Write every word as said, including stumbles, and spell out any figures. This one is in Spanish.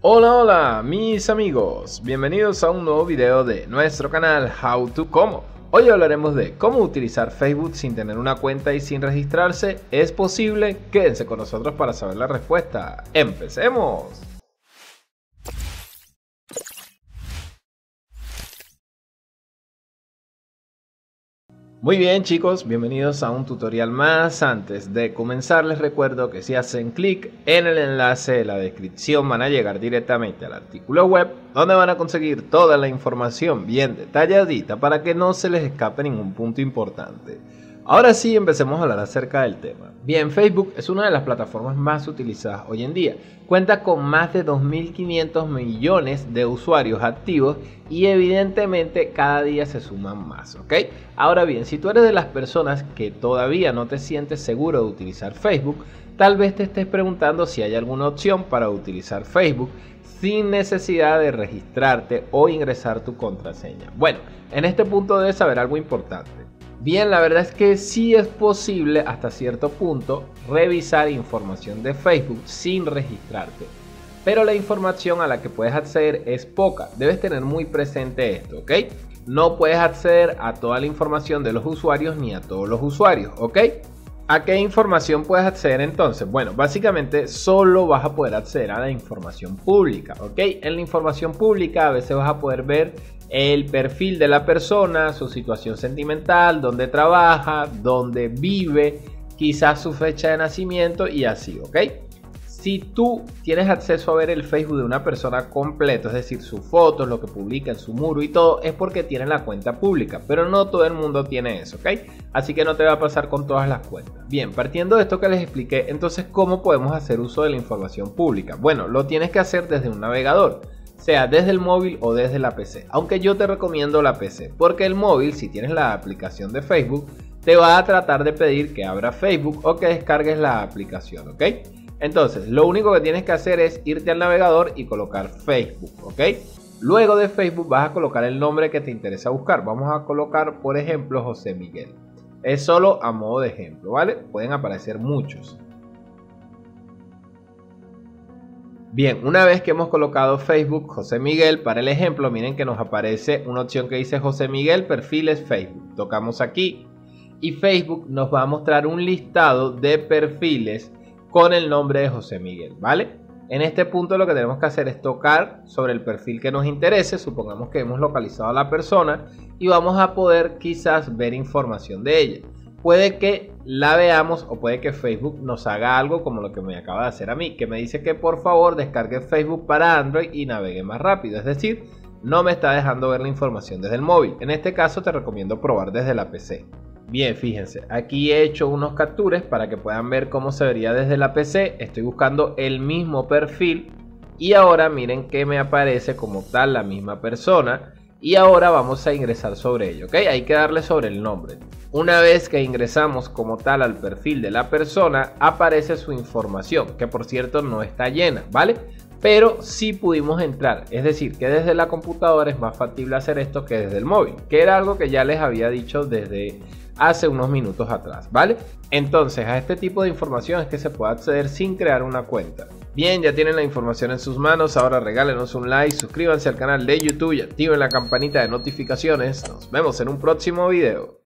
Hola, hola mis amigos, bienvenidos a un nuevo video de nuestro canal How to Cómo. Hoy hablaremos de cómo utilizar Facebook sin tener una cuenta y sin registrarse. ¿Es posible? Quédense con nosotros para saber la respuesta. ¡Empecemos! Muy bien chicos, bienvenidos a un tutorial más. Antes de comenzar les recuerdo que si hacen clic en el enlace de la descripción van a llegar directamente al artículo web donde van a conseguir toda la información bien detalladita para que no se les escape ningún punto importante. Ahora sí, empecemos a hablar acerca del tema. Bien, Facebook es una de las plataformas más utilizadas hoy en día. Cuenta con más de dos mil quinientos millones de usuarios activos y evidentemente cada día se suman más, ¿ok? Ahora bien, si tú eres de las personas que todavía no te sientes seguro de utilizar Facebook, tal vez te estés preguntando si hay alguna opción para utilizar Facebook sin necesidad de registrarte o ingresar tu contraseña. Bueno, en este punto debes saber algo importante. Bien, la verdad es que sí es posible hasta cierto punto revisar información de Facebook sin registrarte, pero la información a la que puedes acceder es poca. Debes tener muy presente esto, ¿ok? No puedes acceder a toda la información de los usuarios ni a todos los usuarios, ¿ok? ¿A qué información puedes acceder entonces? Bueno, básicamente solo vas a poder acceder a la información pública, ¿ok? En la información pública a veces vas a poder ver el perfil de la persona, su situación sentimental, dónde trabaja, dónde vive, quizás su fecha de nacimiento y así, ¿ok? Si tú tienes acceso a ver el Facebook de una persona completo, es decir, sus fotos, lo que publica en su muro y todo, es porque tiene la cuenta pública, pero no todo el mundo tiene eso, ¿ok? Así que no te va a pasar con todas las cuentas. Bien, partiendo de esto que les expliqué, entonces, ¿cómo podemos hacer uso de la información pública? Bueno, lo tienes que hacer desde un navegador, sea desde el móvil o desde la P C, aunque yo te recomiendo la P C, porque el móvil, si tienes la aplicación de Facebook, te va a tratar de pedir que abra Facebook o que descargues la aplicación, ¿ok? Entonces, lo único que tienes que hacer es irte al navegador y colocar Facebook, ¿ok? Luego de Facebook vas a colocar el nombre que te interesa buscar. Vamos a colocar, por ejemplo, José Miguel. Es solo a modo de ejemplo, ¿vale? Pueden aparecer muchos. Bien, una vez que hemos colocado Facebook José Miguel para el ejemplo, miren que nos aparece una opción que dice José Miguel perfiles Facebook. Tocamos aquí y Facebook nos va a mostrar un listado de perfiles con el nombre de José Miguel, ¿vale? En este punto lo que tenemos que hacer es tocar sobre el perfil que nos interese. Supongamos que hemos localizado a la persona y vamos a poder quizás ver información de ella. Puede que la veamos o puede que Facebook nos haga algo como lo que me acaba de hacer a mí, que me dice que por favor descargue Facebook para Android y navegue más rápido. Es decir, no me está dejando ver la información desde el móvil. En este caso te recomiendo probar desde la P C. Bien, fíjense, aquí he hecho unos captures para que puedan ver cómo se vería desde la P C. Estoy buscando el mismo perfil y ahora miren que me aparece como tal la misma persona. Y ahora vamos a ingresar sobre ello, ¿ok? Hay que darle sobre el nombre. Una vez que ingresamos como tal al perfil de la persona, aparece su información, que por cierto no está llena, ¿vale? Pero sí pudimos entrar, es decir, que desde la computadora es más factible hacer esto que desde el móvil, que era algo que ya les había dicho desde hace unos minutos atrás, ¿vale? Entonces, a este tipo de información es que se puede acceder sin crear una cuenta. Bien, ya tienen la información en sus manos, ahora regálenos un like, suscríbanse al canal de YouTube y activen la campanita de notificaciones. Nos vemos en un próximo video.